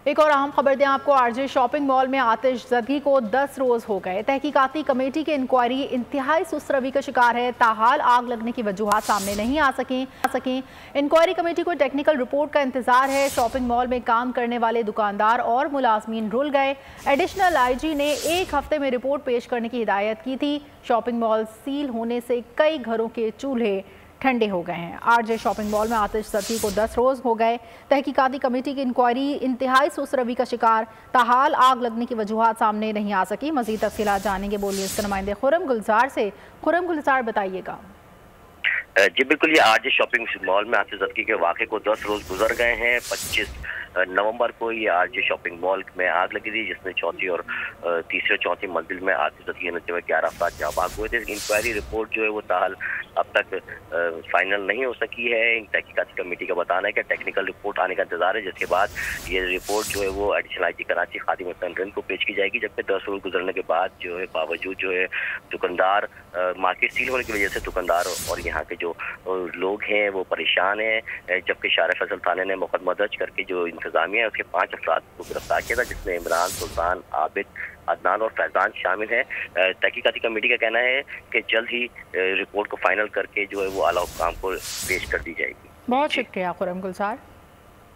एक और अहम खबर दें आपको, आरजे शॉपिंग मॉल में आतिशज़दी को 10 रोज हो गए। तहकीकाती कमेटी की इंक्वायरी इंतहाई सुस्त रवि का शिकार है। ताहाल आग लगने की वजूहात सामने नहीं आ सकें। इंक्वायरी कमेटी को टेक्निकल रिपोर्ट का इंतजार है। शॉपिंग मॉल में काम करने वाले दुकानदार और मुलाजमीन रुल गए। एडिशनल आईजी ने 1 हफ्ते में रिपोर्ट पेश करने की हिदायत की थी। शॉपिंग मॉल सील होने से कई घरों के चूल्हे ठंडे हो गए हैं। आरजे शॉपिंग मॉल में आतिशज़दी को 10 रोज हो गए। तहकीकाती कमेटी की इंक्वायरी इंतहाई सुस्त रवि का शिकार। ताहाल आग लगने की वजूहात सामने नहीं आ सकी। मजीद तफसीलात जानेंगे बोलिए इसके नुमाइंदे खुरम गुलजार से। खुरम गुलजार, बताइएगा। जी बिल्कुल, ये आज शॉपिंग मॉल में आतिशज़दी के वाक़े को 10 रोज गुजर गए हैं। 25 नवंबर को ये आरजे शॉपिंग मॉल में आग लगी थी, जिसमें चौथी और तीसरी और चौथी मंजिल में आतिशज़दी होने में 11 अफराद जाँ बाग हुए थे। इंक्वायरी रिपोर्ट जो है वो ताहाल अब तक फाइनल नहीं हो सकी है। तहकीकाती कमेटी का बताना है कि टेक्निकल रिपोर्ट आने का इंतजार है, जिसके बाद ये रिपोर्ट जो है वो एडिशनल आईजी कराची खादिम हसन को पेश की जाएगी। जबकि 10 रोज गुजरने के बाद जो है बावजूद जो है दुकानदार मार्केट सील होने की वजह से दुकानदार और यहाँ के जो लोग हैं वो परेशान हैं। जबकि शार फैसल थाने ने मुकदमा दर्ज करके जो इंतजामिया है उसके 5 अफराद को गिरफ्तार किया था, जिसमें इमरान, सुल्तान, आबिद, अदनान और फैजान शामिल हैं। तहकीकाती कमेटी का कहना है कि जल्द ही रिपोर्ट को फाइनल करके जो है वो आला हुक्काम को पेश कर दी जाएगी। बहुत शुक्रिया खुरम गुलजार।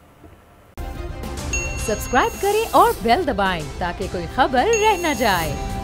सब्सक्राइब करें और बेल दबाएं ताकि कोई खबर रह न जाए।